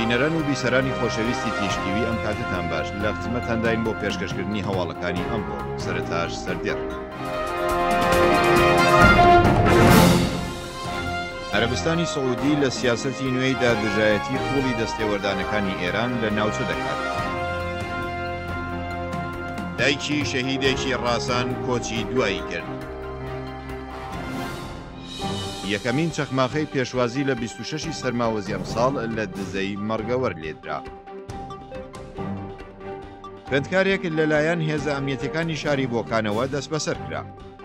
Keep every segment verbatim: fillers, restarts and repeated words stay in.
بینەران و بیسەرانی خۆشەویستی تیشکیوی ئەم کاتتان باش لە خزمەتانداین بۆ پێشکەشکردنی هەواڵەکانی ئەمڕۆ سەرەتاش سەردێڕ. عەرەبستانی سەعودی لە سیاسەتی نوێی دادگایەتی قوڵی دەستێوەردانەکانی ئێران لە ناوچە دەکات. دایکی شەهیدێکی ڕاسان کۆچی دوایی کرد. یەکەمین چەخماخەی پێشوازی لە بیست و شەشی سەرماوەزی ئەمساڵ لە دزەی مەرگەوەر لێدرا. خوێندکارێک لەلایەن هێزە ئەمنیەتەکانی شاری بۆکانەوە دەست بەسەر کرا.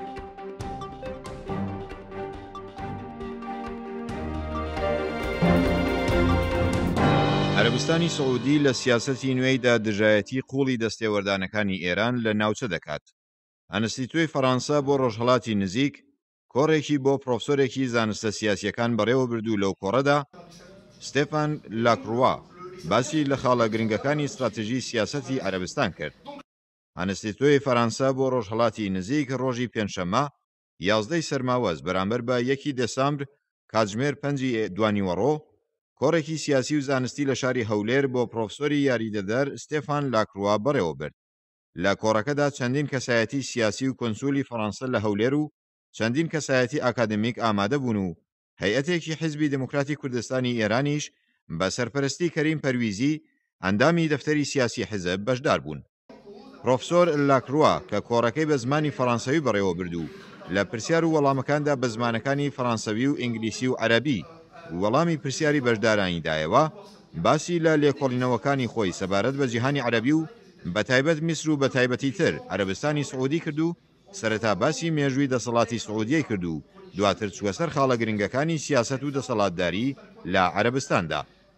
عەرەبستانی سەعودی لە سیاسەتی نوێی دادگایەتی قوڵی دەستێوەردانەکانی ئێران لە ناوچە دەکات. ئەنستیتوی فەڕەنسا بۆ ڕۆژهەڵاتی نزیک کۆڕێکی بۆ پرۆفسۆرێکی زانستە سیاسیەکان بەڕێوە بردوو لەو کۆڕەدا ستێفان لاکڕوا باسی لە خاڵە گرنگەکانی استراتیژی سیاسەتی عەرەبستان کرد. ئەنستیتۆی فەڕەنسا بۆ ڕۆژهەڵاتی نزیک ڕۆژی پێنجشەممە یازدەی سەرماوەز بەرامبەر بە یەکی دەسامبر کاتژمێر پەنجی دوانیوەڕۆ کۆڕێکی سیاسی و زانستی لە شاری هەولێر بۆ پرۆفسۆری یاریدەدەر ستێفان لاکڕوا بەڕێوە برد. لە کۆڕەکەدا چەندین کەسایەتی سیاسی و کۆنسولی فەڕەنسا لە هەولێر و چەندین کەسایەتی ئاکادمیک ئامادە بوون و هەیئەتێکی حیزبی دموکراتی کوردستانی ئێرانیش بە سەرپەرستی کەریم پەرویزی ئەندامی دەفتەری سیاسی حیزب بەشدار بوون. پرۆفسۆر لاکڕوا کە کۆڕەکەی بە زمانی فەڕەنسەوی بەڕێوە بردو لە پرسیار و وەڵامەکاندا بە زمانەکانی فەڕەنسەوی و ئینگلیسی و عەرەبی وەڵامی پرسیاری بەشدارانی دایەوە باسی لە لێکۆڵینەوەکانی خۆی سەبارەت بە جیهانی عەرەبی و بەتایبەت میسر و بەتایبەتی تر عەرەبستانی سەعودی کرد و سەرەتا باسی مێژووی دەسەڵاتی سەعودیەی کرد و دواتر چووە سەر خاڵە گرنگەکانی سیاسەت و دەسەڵاتداری لە عەرەبستاندا.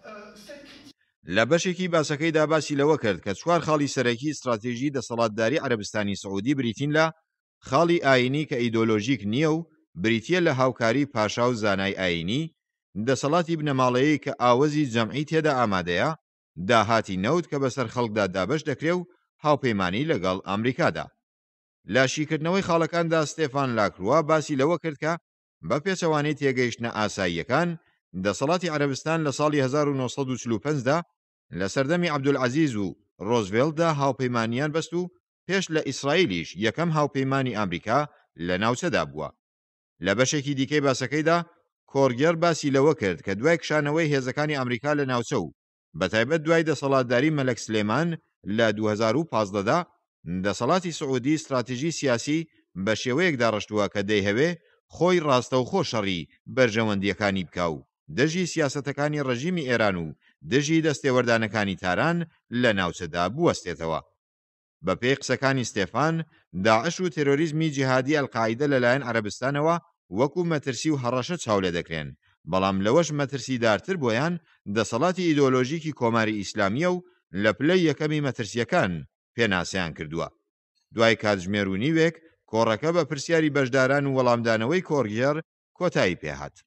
لە بەشێکی باسەکەیدا باسی لەوە کرد کە چوار خاڵی سەرەکی استراتیژی دەسەڵاتداری عەرەبستانی سەعودی بریتین لە خاڵی ئاینی کە ئیدۆلۆژیک نییە و بریتیە لە هاوکاری پاشا و زانای ئاینی، دەسەڵاتی بنەماڵەیەی کە ئاوەزی جەمعی تێدا ئامادەیە، داهاتی نەوت کە بەسەر خەڵکدا دابەش دەکرێ و هاوپەیمانی لەگەڵ ئەمریکادا. لە شیکردنەوەی خاڵەکاندا ستێفان لاکڕوا باسی لەوە کرد کە بە پێچەوانەی تێگەیشتنە ئاساییەکان دەسەڵاتی عەرەبستان لە ساڵی هەزار و نۆسەد و چل و پێنجدا لە سەردەمی عەبدولعەزیز و ڕۆزڤێلتدا هاوپەیمانیان بەست و پێش لە ئیسرائیلیش یەکەم هاوپەیمانی ئەمریکا لە ناوچەدا بووە. لە بەشێکی دیکەی باسەکەیدا کۆرگەر باسی لەوە کرد کە دوای کشانەوەی هێزەکانی ئەمریکا لە ناوچە و بەتایبەت دوای دەسەڵاتداری مەلەک سلێمان لە دوو هەزار و پانزدەدا دەسەڵاتی سەعودی استراتیژی سیاسی بە شێوەیەکدا ڕشتووە کە دەیهەوێ خۆی ڕاستەوخۆ شەڕی بەرژەوەندیەکانی بکا و دژی سیاسەتەکانی ڕەژیمی ئێران و دژی دەستێوەردانەکانی تاران لە ناوچەدا بوەستێتەوە. بە پێی قسەکانی ستێفان، داعش و تێرۆریزمی جیهادی ئەلقاعیدە لەلایەن عەرەبستانەوە وەکو مەترسی و هەڕەشە چاولێ دەکرێن، بەڵام لەوەش مەترسی دارتر بۆیان دەسەڵاتی ئیدۆلۆژیکی کۆماری ئیسلامیە و لە پلەی یەکەمی مەترسیەکان پێناسیان کردووە. دوای کاتژمێر و نیوێک کۆڕەکە بە پرسیاری بەشداران و وەڵامدانەوەی کۆرگێر کۆتایی پێهات.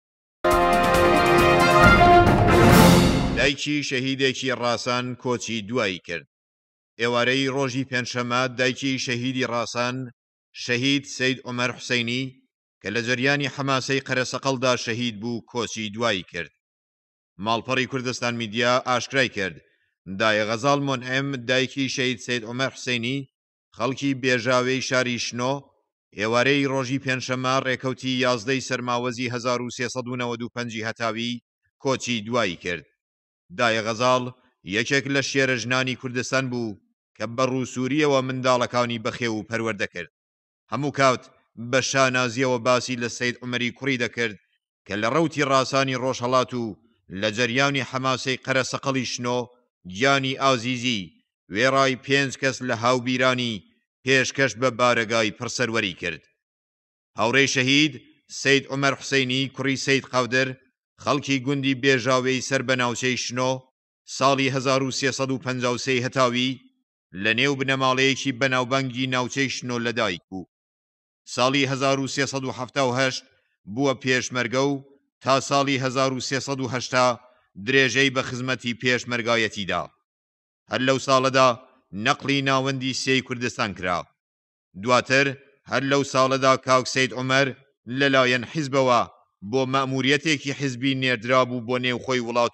دایکی شەهیدێکی ڕاسان کۆچی دوایی کرد. ئێوارەی ڕۆژی پێنجشەممە دایکی شەهیدی ڕاسان شەهید سەید عومەر حوسەینی کە لە جەریانی حەماسەی قەرەسەقەڵدا شەهید بوو کۆچی دوایی کرد. ماڵپەڕی کوردستان میدیا ئاشکرای کرد دایە غەزاڵ مۆنعیم دایکی شەهید سەید عومەر حوسەینی خەڵکی بێژاوەی شاری شنۆ ئێوارەی ڕۆژی پێنجشەممە ڕێکەوتی یازدەی سەرماوەزی هەزار و سێسەد و نەوەد و پەنجی هەتاوی کۆچی دوایی کرد. دایە غەزاڵ یەکێک لە شێرە ژنانی کوردستان بوو کە بە ڕووسووریەوە منداڵەکانی بەخێو و پەروەردە کرد. هەموو کات بە شانازیەوە باسی لە سەید عومەری کوڕی دەکرد کە لە ڕەوتی ڕاسانی ڕۆژهەڵات و لە جەریانی حەماسەی قەرەسەقەڵی شنۆ گیانی ئازیزی وێڕای پێنج کەس لە هاوبیرانی پێشکەش بە بارەگای پڕسەروەری کرد. هاوڕێی شەهید سەید عومەر حوسەینی کوڕی سەید قەودر خەڵکی گوندی بێژاوەی سەر بە ناوچەی شنۆ ساڵی هەزار و سێسەد و پەنجا و سێ هەتاوی لە نێو بنەماڵەیەکی بەناوبانگی ناوچەی شنۆ لەدایک بوو. ساڵی هەزار و سێسەد و هەفتە و هەشت بووە پێشمەرگە و تا ساڵی هەزار و سێسەد و هەشتا درێژەی بە خزمەتی پێشمەرگایەتیدا. هەر لەو ساڵەدا نەقلی ناوەندی سێی کوردستان کرا. دواتر هەر لەو ساڵەدا کاک سەید عومەر لەلایەن حیزبەوە بۆ مەموریەتێکی حیزبی نێردرا بوو بۆ نێو خۆی وڵات و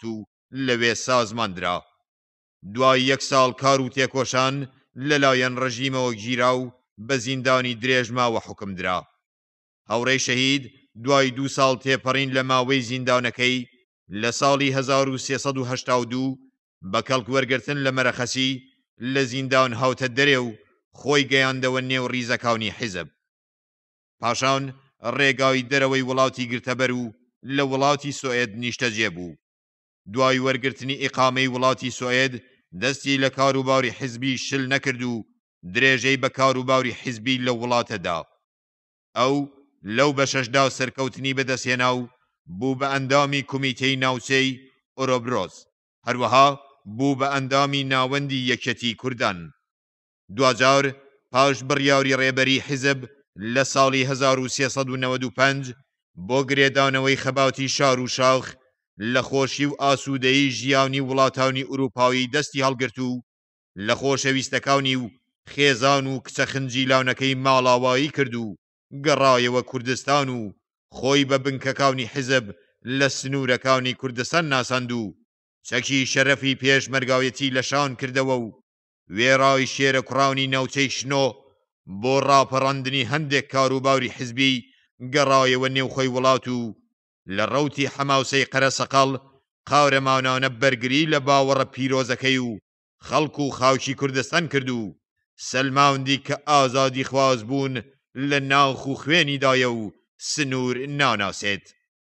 لەوێ سازماندرا. دوای یەک ساڵ کار و تێکۆشان لەلایەن ڕژیمەوە گیرا و بە زیندانی درێژ ماوە حکمدرا. هەوڕەی شەهید دوای دوو ساڵ تێپەڕین لە ماوەی زیندانەکەی لە ساڵی هەزار و سێسەد و هەشتا و دوو بە کەڵک وەرگرتن لە مەرەخەسی لە زیندان هاوتە دەرێ و خۆی گەیاندەوە نێو ڕیزەکاونی حیزب. پاشان ڕێگاوی دەرەوەی وڵاتی گرتەبەر و لە وڵاتی سوئێد نیشتەجێ بوو. دوای وەرگرتنی ئیقامەی وڵاتی سوئێد دەستی لە کاروباری حیزبی شل نەکرد و درێژەی بە کاروباری حیزبی لە وڵاتەدا. ئەو لەو بەشەشدا سەرکەوتنی بەدەستهێنا و بوو بە ئەندامی کومیتەی ناوچەی ئۆرۆبرۆز، هەروەها بوو بە ئەندامی ناوەندی یەکێتی کوردان. دوجار پاش بڕیاری ڕێبەری حیزب لە ساڵی هەزار و سێسەد و نەوەد و پێنج بۆ گرێدانەوەی خەباتی شار و شاخ لە خۆشی و ئاسوودەیی ژیانی وڵاتانی ئوروپاوی دەستی هەڵگرت و لە خۆشەویستەکانی و خێزان و کچە خنجیلانەکەی ماڵاوایی کرد و گەڕایەوە کوردستان و خۆی بە بنکەکانی حیزب لە سنوورەکانی کوردستان ناساند و چەکی شەرەفی پێشمەرگاویەتی لەشان کردەوە و وێڕای شێرە کوڕاونی ناوچەی شنۆ بۆ ڕاپەڕاندنی هەندێک کاروباری حیزبی گەڕایەوە نێوخۆی وڵات و لە ڕەوتی حەماوسەی قەرەسەقەڵ قاورەمانانە بەرگری لە باوەڕە پیرۆزەکەی و خەڵک و خاوشی کوردستان کرد و سەلماوندی کە ئازادی خواز بوون لە ناوخ و خوێنیدایە و سنوور ناناسێت.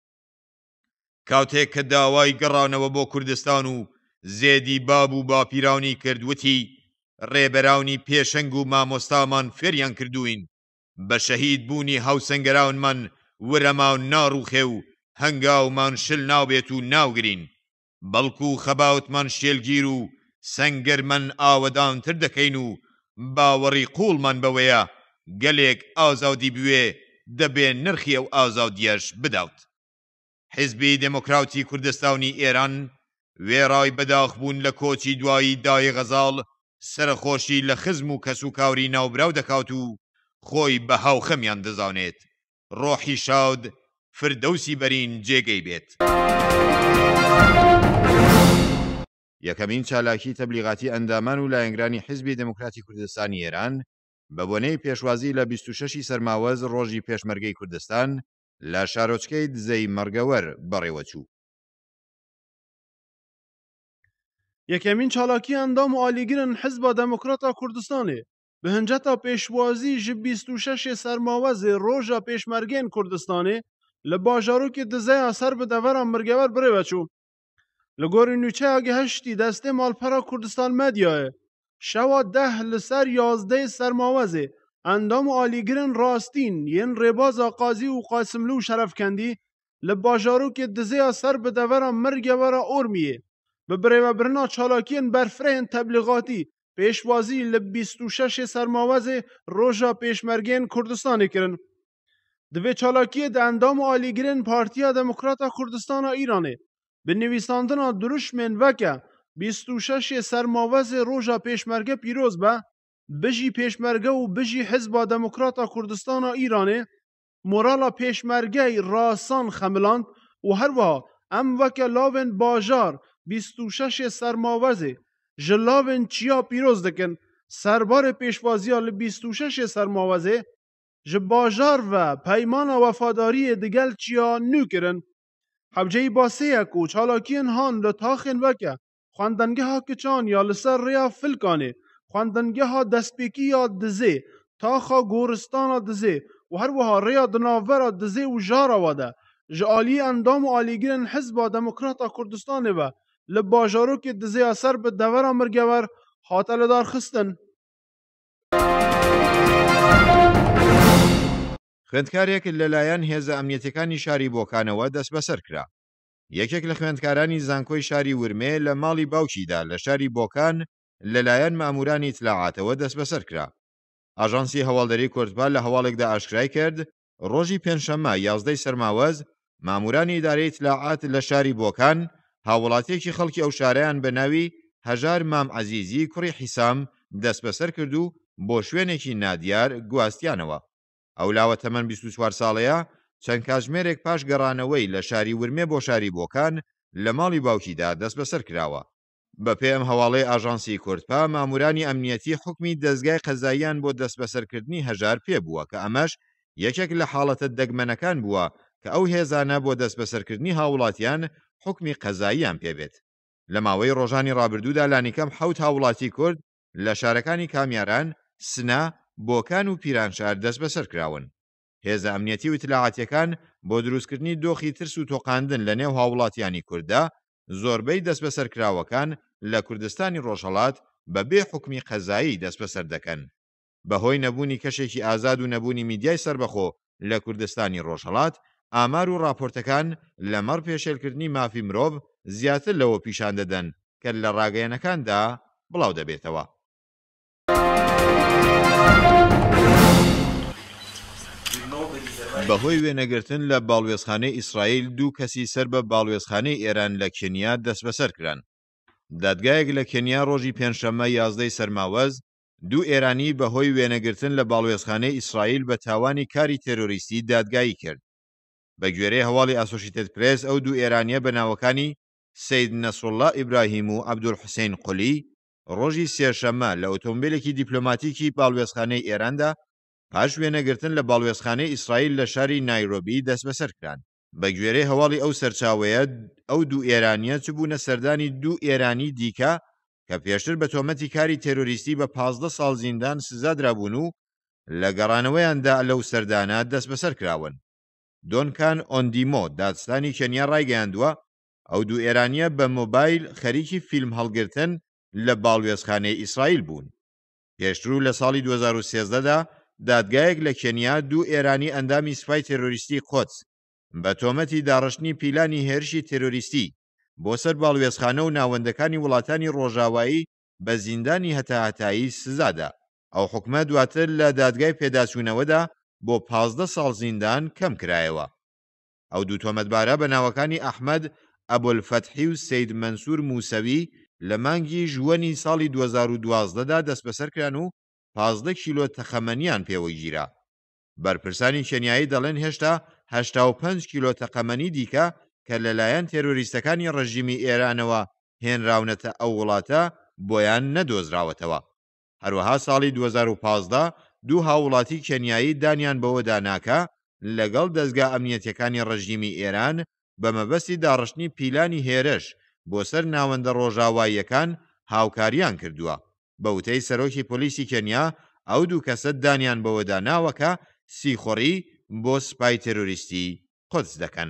کاتێک کە داوای گەڕانەوە بۆ کوردستان و زێدی باب و باپیرانی کردوتی ڕێبەراونی پێشەنگ و مامۆستامان فێریان کردوین بە شەهید بوونی هاوسەنگەراونمان ورەماو ناڕوخێ و هەنگاومان شل ناوبێت و ناوگرین، بەڵکو خەباوتمان شێلگیر و سەنگەرمەن ئاوەدانتر دەکەین و باوەڕی قوڵمان بەوەیە گەلێک ئازادی بوێ دەبێ نرخی ئەو ئازادیەش بدات. حیزبی دموکراتی کوردستانی ئێران وێڕای بەداخبوون لە کۆچی دوایی دای غەزاڵ سەرخۆشی لە خزم و کەس و کاوری ناوبراو دەکات و خۆی بە هاوخەمیان دەزانێت. ڕۆحی شاد فردەوسی بەرین جێگەی بێت. یەکەمین چالاکی تەبلیغاتی ئەندامان و لایەنگرانی حیزبی دموکراتی کوردستانی ئێران بە بۆنەی پێشوازی لە بیست و شەشی سەرماوەز ڕۆژی پێشمەرگەی کوردستان لە شارۆچکەی دزەی مەرگەوەر بەڕێوەچوو. یەکەمین چالاکی ئەندام و ئالیگرن حیزبا دموکراتا کوردستانê bi hinceta pêşwazî ji bîst û şeşê sermawezê roja pêşmergên Kurdistanê li bajarokê dizeya ser bi devera mirgewer birêve çû. Li gorî nûçeya geheştî destê malpera Kurdistan Medyayê şewa deh li ser yazdeyê sermawezê endam û alîgirên rastîn yên rêbaza Qazî û Qasimlû Şerefkendî li bajarokê dizeya ser bi devera mirgewera Ormiyê bi birêvebirina çalakiyên berfirehên tebliğatî pêşwazî li bîst û şeşê sermawezê roja pêşmergên Kurdistanê kirin. Di vê çalakiyê de endam û alîgirên Partiya Demokrata Kurdistana Îranê bi nivîsandina duruşmên veke bîst û şeşê sermawezê roja pêşmerge pîroz be, bijî pêşmerge û bijî Hizba Demokrata Kurdistana Îranê morala pêşmergeyê rasan xemiland û herwiha em weke lavên bajar bîst û şeşê sermawezê ji lavên çiya pîroz dikin. Serbarê pêşwaziya li bîst û şeşê sermawezê ji bajar ve peymana wefadariyê di gel çiya nû kirin. Hewceyî baseyek û çalakiyên han li taxên veke xwendengeha kiçan ya li ser rêya Filkanê, xwendengeha destpêkî ya Dizê, taxa goristana Dizê û herwiha rêya di navbera Dizê û jara we de ji aliyê endam û alîgirên Hizba Demokrata Kurdistanê ve li bajarokê Dizêya ser bi devera mirgewer hate lidarxistin. خوێندکارێک لەلایەن هێزە ئەمنیەتەکانی شاری بۆکانەوە دەست بەسەر کرا. یەکێک لە خوێندکارانی زانکۆی شاری ورمێ لە ماڵی باوکیدا لە شاری بۆکان لەلایەن مامورانی ئیتلاعاتەوە دەست بەسەر کرا. ئاژانسی هەواڵدەری کوردپال لە هەواڵێکدا ئاشکرای کرد ڕۆژی پێنجشەممە یازدەی سەرماوەز مامورانی ئیدارەی ئیتلاعات لە شاری بۆکان هاوڵاتیەکی خەڵکی ئەو شارەیان بە ناوی هەژار مام عەزیزی کوڕی حیسام دەست بەسەر کرد و بۆ شوێنێکی نادیار گواستیانەوە. ئەو لاوە تەمەن بیست و چوار ساڵەیە چەند کاتژمێرێک پاش گەڕانەوەی لە شاری ورمێ بۆ شاری بۆکان لە ماڵی باوکیدا دەست بەسەر کراوە. بە پێم هەواڵەی ئاژانسی کوردپا مامورانی ئەمنیەتی حکمی دەستگای قەزاییان بۆ دەست بەسەرکردنی هەژار پێبووە کە ئەمەش یەکێک لە حاڵەتە دەگمەنەکان بووە کە ئەو هێزانە بۆ دەست بەسەرکردنی هاوڵاتیان حکمی قەزاییان پێبێت. لە ماوەی ڕۆژانی ڕابردوودا لانیکەم حەوت هاوڵاتی کورد لە شارەکانی کامیاران، سنا، بۆکان و پیرانشار دەست بەسەر کراون. هێزە ئەمنیەتی و اطلاعاتیەکان بۆ دروستکردنی دۆخی ترس و تۆقاندن لە نێو هاوڵاتیانی کووردا زۆربەی دەست بەسەرکراوەکان لە کوردستانی ڕۆژهەڵات بەبێ حکمی قەزایی دەست بەسەر دەکەن. بەهۆی نەبوونی کەشێکی ئازاد و نەبوونی میدیای سربەخۆ لە کوردستانی ڕۆژهەڵات، ئامار و راپۆرتەکان لەمەڕ پێشێلکردنی مافی مرۆڤ زیاتر لەوە پیشان دەدەن کە لە ڕاگەیەنەکاندا بڵاو دەبێتەوە. بەهۆی وێنەگرتن لە باڵوێزخانەی ئیسرائیل دوو کەسی سەر بە باڵوێزخانەی ئێران لە کێنیا دەست بەسەر کران. دادگایەک لە کێنیا ڕۆژی پێنجشەممە یازدەی سەرماوەز دوو ئێرانی بەهۆی وێنەگرتن لە باڵوێزخانەی ئیسرائیل بە تاوانی کاری تێرۆریستی دادگایی کرد. بە گوێرەی هەواڵی ئاسۆشیتد پرێس ئەو دوو ئێرانیە بە ناوەکانی سەید نەسڕوڵڵا ئیبراهیم و عەبدولحوسێن قولی ڕۆژی سێشەممە لە ئۆتۆمبیلێکی دیپلۆماتیکی باڵوێزخانەی ئێراندا پاش وێنەگرتن لە باڵوێزخانەی ئیسرائیل لە شاری نایرۆبی دەست بەسەر کران. بە گوێرەی هەواڵی ئەو سەرچاوەیە ئەو دوو ئێرانیە چ بوونە سەردانی دوو ئێرانی دیکە کە پێشتر بە تۆمەتی کاری تێرۆریستی بە پازدە ساڵ زیندان سزادرابوون و لە گەڕانەوەیاندا لەو سەردانە دەست بەسەر کراون. دۆنکان ئۆندیمۆ دادستانی کێنیا ڕایگەیاندووە ئەو دوو ئێرانیە بە مۆبایل خەریکی فیلم هەڵگرتن لە باڵوێزخانەی ئیسرائیل بوون. پێشترو لە ساڵی دوو هەزار و سێزدەدا دادگایەک لە کێنیا دوو ئێرانی ئەندامی سوپای تێرۆریستی قۆدس بە تۆمەتی داڕشتنی پیلانی هێرشی تێرۆریستی بۆ سەر باڵوێزخانە و ناوەندەکانی وڵاتانی ڕۆژاوایی بە زیندانی هەتاهەتایی سزادا. ئەو حکومە دواتر لە دادگای پێداچوونەوەدا بۆ پازدە ساڵ زیندان کەم کرایەوە. ئەو دوو تۆمەتبارە بە ناوەکانی ئەحمەد ئەبولفەتحی و سەید مەنسوور موسەوی لە مانگی ژوەنی ساڵی دوو هەزار و دوازدەدا دەست بەسەرکران و پازدە کیلۆ تەخەمەنیان پێوەی گیرا. بەرپرسانی کێنیایی دەڵێن هێشتا هەشتا و پێنج کیلۆ تەقەمەنی دیکە کە لەلایەن تێرۆریستەکانی ڕەژیمی ئێرانەوە هێنراونەتە ئەو وڵاتە بۆیان نەدۆزراوەتەوە. هەروەها ساڵی دوو هەزار و پازدە دوو هاوڵاتی کێنیایی دانیان بەوە داناکە لەگەڵ دەستگا ئەمنیەتیەکانی ڕەژیمی ئێران بە مەبەستی داڕشتنی پیلانی هێرش بۆ سەر ناوەندە ڕۆژاواییەکان هاوکاریان کردووە. بە وتەی سەرۆکی پۆلیسی کێنیا ئەو دوو کەسە دانیان بەوە داناوەکە سیخۆڕی بۆ سپای تێرۆریستی قودس دەکەن.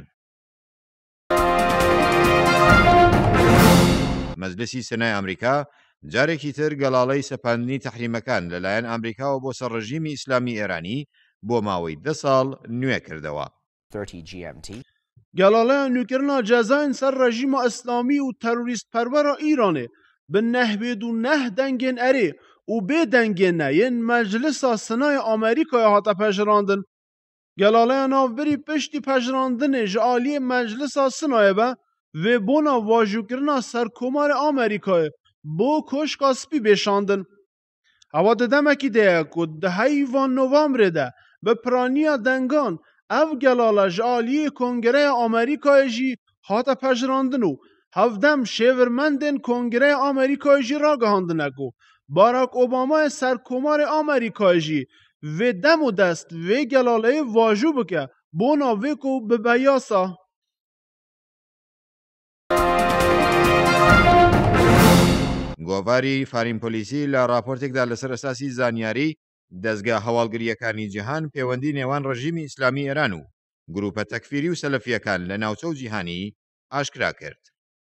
مەجلسی سەنای ئەمریکا جارێکی تر گەڵاڵەی سەپاندنی تەحریمەکان لەلایەن ئەمریکاوە بۆ سەر ڕژیمی ئیسلامی ئێرانی بۆ ماوەی دە ساڵ نوێ کردەوە. گەڵاڵەیە نوێکردنا جەزاین سەر ڕژیمە ئیسلامی و تەروریست پەروەرە ئیرانێ bi nehbêd û neh dengên erê û bê dengên ne yên Meclisa Sinayê Amerîkayê hate pejirandin. Gelaleya navberî piştî pejirandinê ji aliyê Meclisa Sinayê be vêbona vajûkirina Serkomarê Amerîkayê bo koşka spî bêşandin. Hewa di demekî de ye ku di heyvan Novembrê de bi piraniya dengan ev gelale ji aliyê Kongreya Amerîkayê jî hate pejirandin û hevdem şêvirmendên Kongreya Amerîkayê jî ragihandine ku Barack Obama'yê Serkomarê Amerîkayê jî vê dem û dest vê gelaleyê vajû bike bona vê ku bibe yasa. گۆڤاری فارینپۆلیسی لە راپۆرتێکدا لەسەر ئەساسی زانیاری دەستگا هەواڵگریەکانی جیهان پەیوەندی نێوان ڕژیمی ئیسلامی ئێران و گروپە تەکفیری و سەلەفیەکان لە ناوچە و جیهانی ئاشکرا کرد.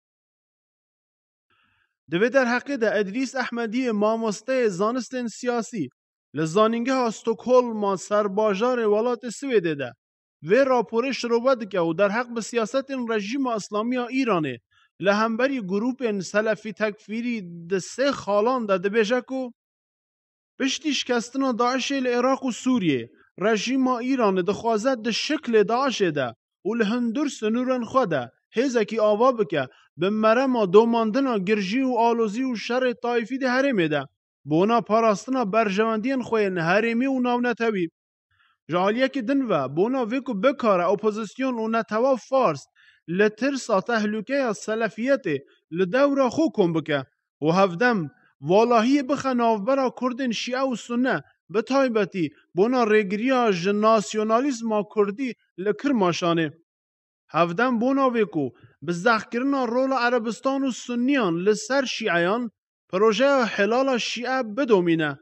Divê derheqê de Edrîs Ehmediyê mamosteyê zanistên siyasî li zanîngeha Stockholma serbajarê welatê Swêdê de vê raporê şirobe dike û derheq bi siyasetên rejîma Îslamî ya Îranê li hemberî grûpên selefî tekfîrî di sê xalan de dibêje ku piştî şikestina Daişê li Iraq û Sûriyê rejîma Îranê dixwaze di şiklê Daişê de û li hundir sinûrên xwe de hêzekî ava bike bi merema domandina girjî û alozî û şerê taîfî di herêmê de bona parastina berjewendiyên xwe yên herêmî û navnetewî. Ji aliyekî din ve bona vê ku bikare opozîsyon û netewa Fars لترسا تهلوكه سلفیت لدور خو کن بکه و هفدم والهی بخه نافبرا کردن شیعه و سنه به تایبتی بونا ریگریا جناسیونالیزما کردی لکر ماشانه هفدم بونا ویکو بزدخ کرنا رول عربستان و سنیان لسر شیعیان پروژه حلال شیعه بدومینه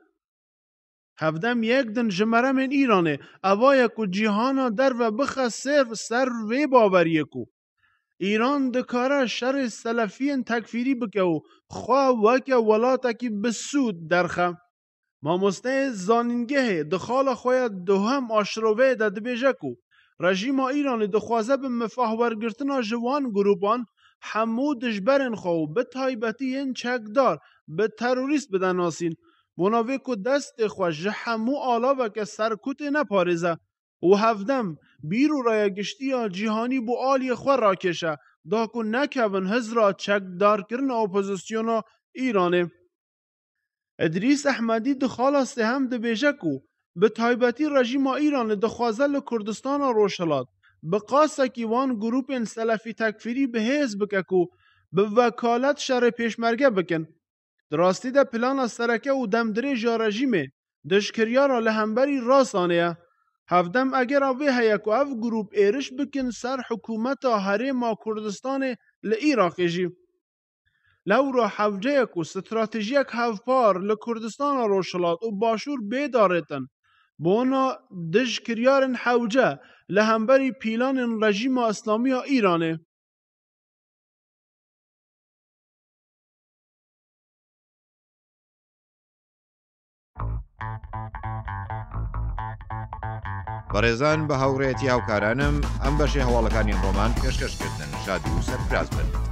هفدم یک دن جمره من ایرانه اوای کو جیهانا در و بخه سر سر وی باوریه کو ایران دکاره شر سلفین تکفیری بکه و خواه وکه ولاته که بسود درخه ماموسته زانینگه دخال خواه دوهم آشروه ده دبیجه کو رژیم ایران دخوازه به مفاهورگرتنا جوان گروپان همو دجبرن خو به تایبتی این چکدار به تروریست بدن آسین مناوی که دست خواه همو آلا و که سرکوت نپارزه و هفدم بیرو رای گشتی جیهانی بو آلی خواه را کشه دا که نکون هزرا چکدار کرن اپوزیسیونا ایرانه ادریس احمدی دخال هم دبیجه کو به تایبتی رژیم ایران دخوازه لکردستان روشلات به قاسه کی وان گروپ سلفی تکفیری به حزب بککو به وکالت شر پیشمرگه بکن دراستی ده پلان سرکه و دمدری جا رژیمه دشکریارا لهمبری راسانه هفدم اگر اوه هیکو اف گروپ ایرش بکن سر حکومت حریم کردستان لعراقی جی لورا حوجه کو استراتژیک هفپار لکردستان روشلات و باشور بیدارتن بونا دشکریارن حوجه لهمبری پیلان رژیم اسلامی ایرانه بەڕێزان بە هاوڕێتی هاوکارانم ئەم بەشی هەواڵەکانی ڕۆمان پێشکەشکردن شاد و سەرفراز بن.